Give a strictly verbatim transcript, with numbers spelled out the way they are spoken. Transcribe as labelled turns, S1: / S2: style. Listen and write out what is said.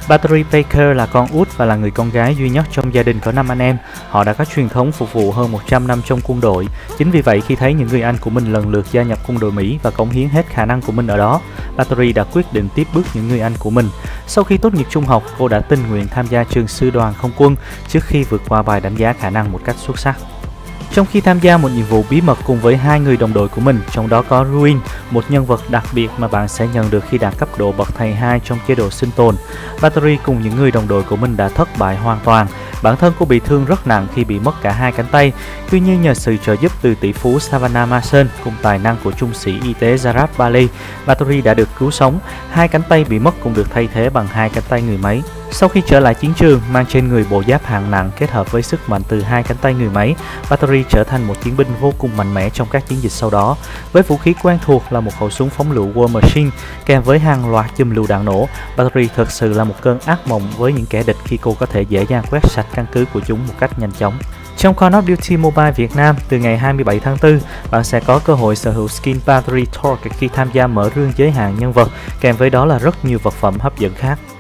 S1: Battery Baker là con út và là người con gái duy nhất trong gia đình có năm anh em. Họ đã có truyền thống phục vụ hơn một trăm năm trong quân đội. Chính vì vậy, khi thấy những người anh của mình lần lượt gia nhập quân đội Mỹ và cống hiến hết khả năng của mình ở đó, Battery đã quyết định tiếp bước những người anh của mình. Sau khi tốt nghiệp trung học, cô đã tình nguyện tham gia trường sư đoàn không quân trước khi vượt qua bài đánh giá khả năng một cách xuất sắc. Trong khi tham gia một nhiệm vụ bí mật cùng với hai người đồng đội của mình, trong đó có Ruin, một nhân vật đặc biệt mà bạn sẽ nhận được khi đạt cấp độ bậc thầy hai trong chế độ sinh tồn, Battery cùng những người đồng đội của mình đã thất bại hoàn toàn. Bản thân cô bị thương rất nặng khi bị mất cả hai cánh tay. Tuy nhiên, nhờ sự trợ giúp từ tỷ phú Savannah Mason cùng tài năng của trung sĩ y tế Jarrah Bailey, Battery đã được cứu sống. Hai cánh tay bị mất cũng được thay thế bằng hai cánh tay người máy. Sau khi trở lại chiến trường, mang trên người bộ giáp hạng nặng kết hợp với sức mạnh từ hai cánh tay người máy, Battery trở thành một chiến binh vô cùng mạnh mẽ trong các chiến dịch sau đó. Với vũ khí quen thuộc là một khẩu súng phóng lựu War Machine kèm với hàng loạt chùm lựu đạn nổ, Battery thực sự là một cơn ác mộng với những kẻ địch khi cô có thể dễ dàng quét sạch căn cứ của chúng một cách nhanh chóng. Trong Call of Duty Mobile Việt Nam, từ ngày hai mươi bảy tháng tư, bạn sẽ có cơ hội sở hữu skin Battery Torque khi tham gia mở rương giới hạn nhân vật, kèm với đó là rất nhiều vật phẩm hấp dẫn khác.